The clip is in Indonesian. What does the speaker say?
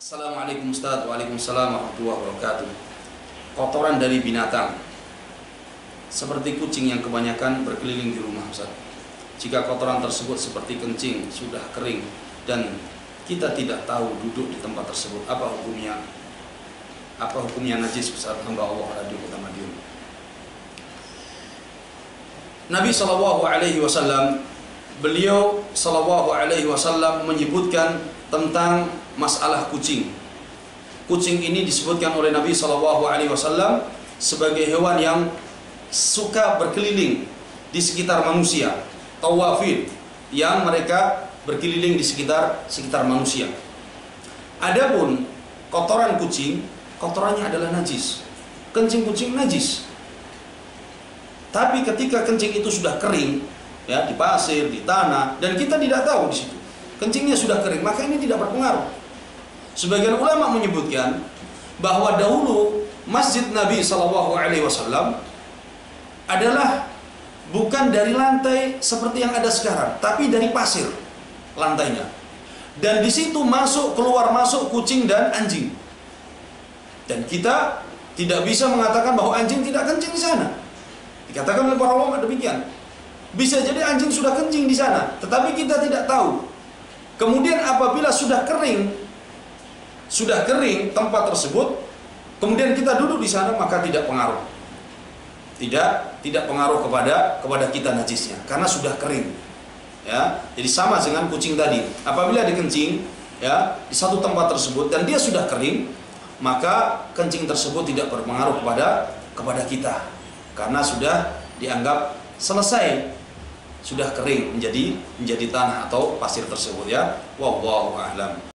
Assalamualaikum Ustaz. Waalaikumsalam warahmatullahi wabarakatuh. Kotoran dari binatang seperti kucing yang kebanyakan berkeliling di rumah, Ustaz. Jika kotoran tersebut seperti kencing sudah kering dan kita tidak tahu duduk di tempat tersebut, apa hukumnya? Apa hukumnya najis, Ustaz? Hamba Allah Radio Kota Madiun. Nabi SAW, beliau SAW menyebutkan tentang masalah kucing. Kucing ini disebutkan oleh Nabi SAW sebagai hewan yang suka berkeliling di sekitar manusia, tawafin, yang mereka berkeliling di sekitar manusia. Adapun kotoran kucing, kotorannya adalah najis. Kencing kucing najis. Tapi ketika kencing itu sudah kering, ya, di pasir, di tanah, dan kita tidak tahu di situ, kencingnya sudah kering, maka ini tidak berpengaruh. Sebagian ulama menyebutkan bahwa dahulu masjid Nabi SAW adalah bukan dari lantai seperti yang ada sekarang, tapi dari pasir lantainya. Dan di situ keluar masuk kucing dan anjing. Dan kita tidak bisa mengatakan bahwa anjing tidak kencing di sana. Dikatakan oleh para ulama demikian. Bisa jadi anjing sudah kencing di sana, tetapi kita tidak tahu. Kemudian apabila sudah kering tempat tersebut, kemudian kita duduk di sana, maka tidak pengaruh. Tidak pengaruh kepada kita najisnya, karena sudah kering. Ya, jadi sama dengan kucing tadi. Apabila dikencing, ya, di satu tempat tersebut dan dia sudah kering, maka kencing tersebut tidak berpengaruh kepada kita, karena sudah dianggap selesai, sudah kering menjadi tanah atau pasir tersebut, ya. Wallahu a'lam.